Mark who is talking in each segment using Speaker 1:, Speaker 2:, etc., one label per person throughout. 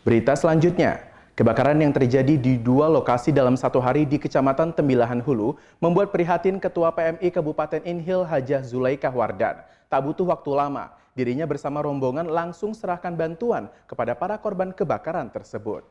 Speaker 1: Berita selanjutnya, kebakaran yang terjadi di dua lokasi dalam satu hari di Kecamatan Tembilahan Hulu membuat prihatin Ketua PMI Kabupaten Inhil Hajah Zulaikah Wardan. Tak butuh waktu lama, dirinya bersama rombongan langsung serahkan bantuan kepada para korban kebakaran tersebut.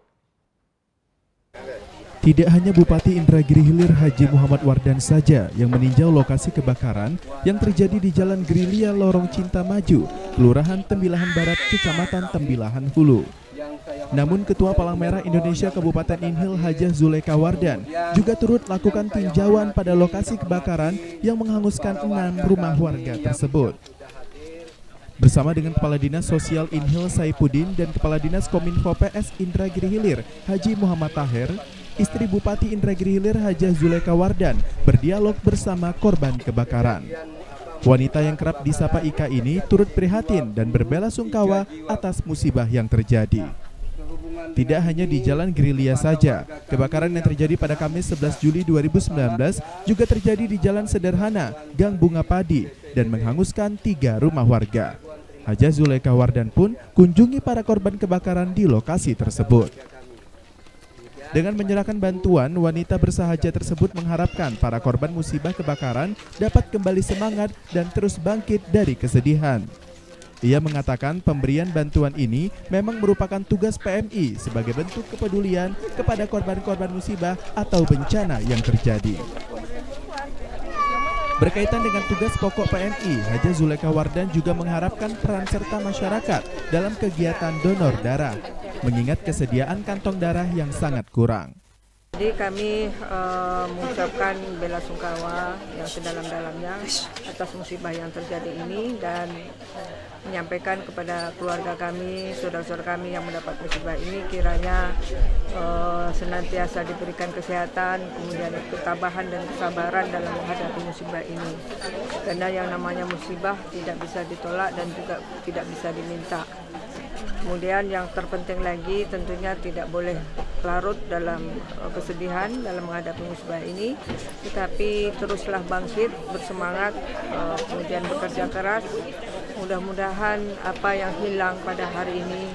Speaker 2: Tidak hanya Bupati Indragiri Hilir Haji Muhammad Wardan saja yang meninjau lokasi kebakaran yang terjadi di Jalan Grilia Lorong Cinta Maju, Kelurahan Tembilahan Barat, Kecamatan Tembilahan Hulu. Namun Ketua Palang Merah Indonesia Kabupaten Inhil Hajah Zulaikah Wardan juga turut lakukan tinjauan pada lokasi kebakaran yang menghanguskan 6 rumah warga tersebut. Bersama dengan Kepala Dinas Sosial Inhil Saipuddin dan Kepala Dinas Kominfo PS Indragiri Hilir Haji Muhammad Taher, istri Bupati Indragiri Hilir Hajah Zulaikah Wardan berdialog bersama korban kebakaran. Wanita yang kerap disapa Ika ini turut prihatin dan berbelasungkawa atas musibah yang terjadi. Tidak hanya di Jalan Grilia saja, kebakaran yang terjadi pada Kamis 11 Juli 2019 juga terjadi di Jalan Sederhana, Gang Bunga Padi, dan menghanguskan 3 rumah warga. Hajah Zulaikah Wardan pun kunjungi para korban kebakaran di lokasi tersebut. Dengan menyerahkan bantuan, wanita bersahaja tersebut mengharapkan para korban musibah kebakaran dapat kembali semangat dan terus bangkit dari kesedihan. Ia mengatakan pemberian bantuan ini memang merupakan tugas PMI sebagai bentuk kepedulian kepada korban-korban musibah atau bencana yang terjadi. Berkaitan dengan tugas pokok PMI, Hajah Zulaikah Wardan juga mengharapkan peran serta masyarakat dalam kegiatan donor darah, mengingat kesediaan kantong darah yang sangat kurang.
Speaker 3: Jadi kami mengucapkan belasungkawa yang sedalam-dalamnya atas musibah yang terjadi ini dan menyampaikan kepada keluarga kami, saudara-saudara kami yang mendapat musibah ini kiranya senantiasa diberikan kesehatan, kemudian ketabahan dan kesabaran dalam menghadapi musibah ini. Karena yang namanya musibah tidak bisa ditolak dan juga tidak bisa diminta. Kemudian yang terpenting lagi tentunya tidak boleh larut dalam kesedihan dalam menghadapi musibah ini, tetapi teruslah bangkit, bersemangat, kemudian bekerja keras. Mudah-mudahan apa yang hilang pada hari ini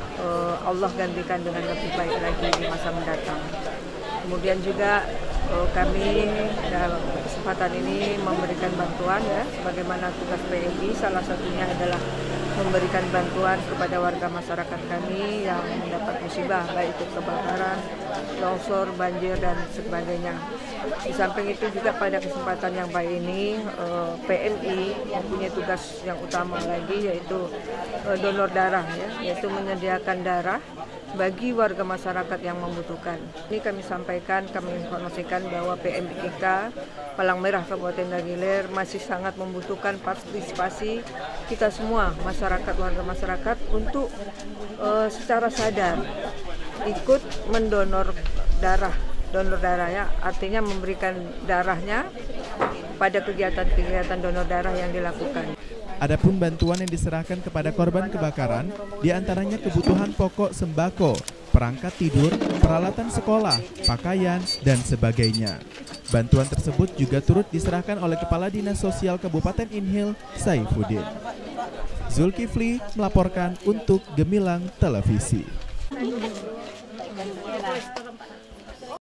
Speaker 3: Allah gantikan dengan lebih baik lagi di masa mendatang. Kemudian juga kami dalam kesempatan ini memberikan bantuan ya, sebagaimana tugas PMI, salah satunya adalah memberikan bantuan kepada warga masyarakat kami yang mendapat musibah, baik itu kebakaran, longsor, banjir, dan sebagainya. Di samping itu juga pada kesempatan yang baik ini, PMI mempunyai tugas yang utama lagi, yaitu donor darah, ya, yaitu menyediakan darah bagi warga masyarakat yang membutuhkan. Ini kami sampaikan, kami informasikan bahwa PMI kita, Palang Merah Kabupaten Indragiri Hilir, masih sangat membutuhkan partisipasi kita semua, masyarakat, warga masyarakat, untuk secara sadar ikut mendonor darah. Donor darahnya artinya memberikan darahnya pada kegiatan-kegiatan donor darah yang dilakukan.
Speaker 2: Adapun bantuan yang diserahkan kepada korban kebakaran, diantaranya kebutuhan pokok sembako, perangkat tidur, peralatan sekolah, pakaian, dan sebagainya. Bantuan tersebut juga turut diserahkan oleh Kepala Dinas Sosial Kabupaten Inhil Saipuddin. Zulkifli melaporkan untuk Gemilang Televisi.